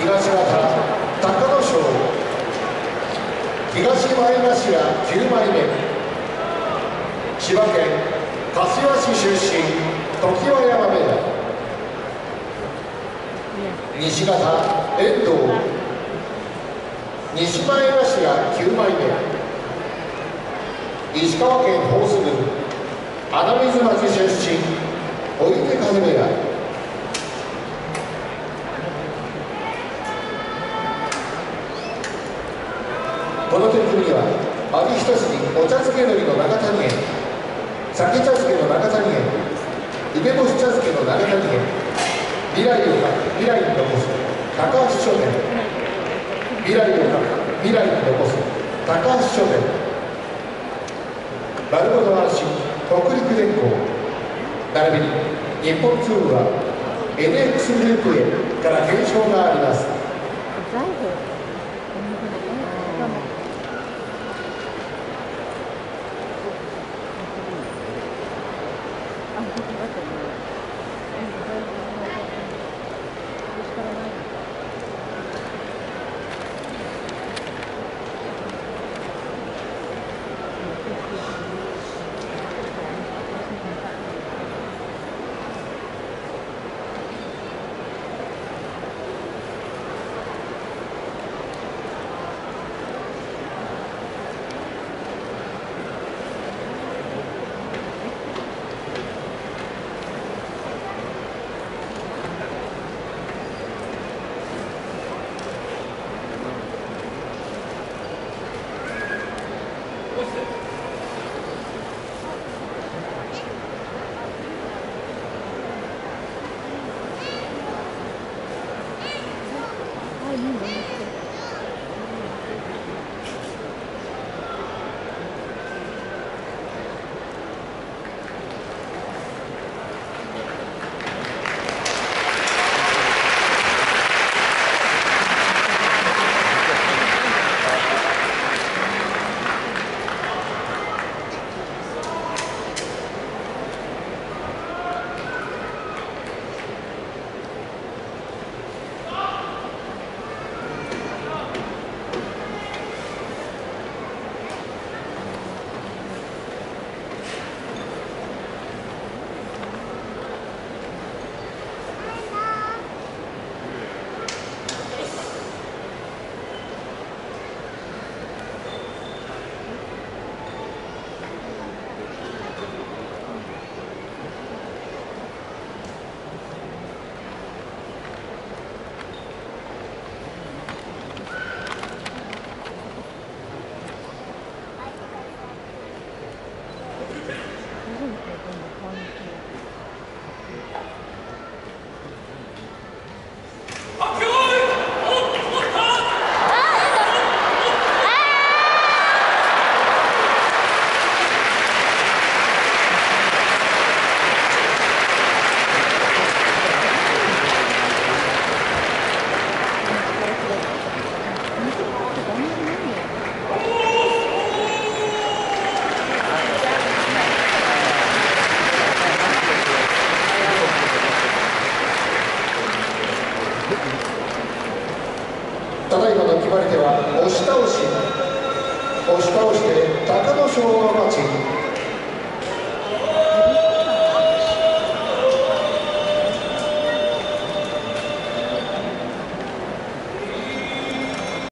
東方隆の勝、東前頭9枚目、千葉県柏市出身常盤山部屋、西方遠藤、西前頭9枚目、石川県ホース郡穴水町出身追手風部屋、この取組は味一筋お茶漬け海苔の長谷園、酒茶漬けの長谷園、梅干し茶漬けの長谷園、未来を書く未来に残す高橋書店、未来を書く未来に残す高橋書店、丸ごと安心北陸電工、並びに日本ツールは NX グループへから検証があります。ただいまの決まり手は押し倒して隆の勝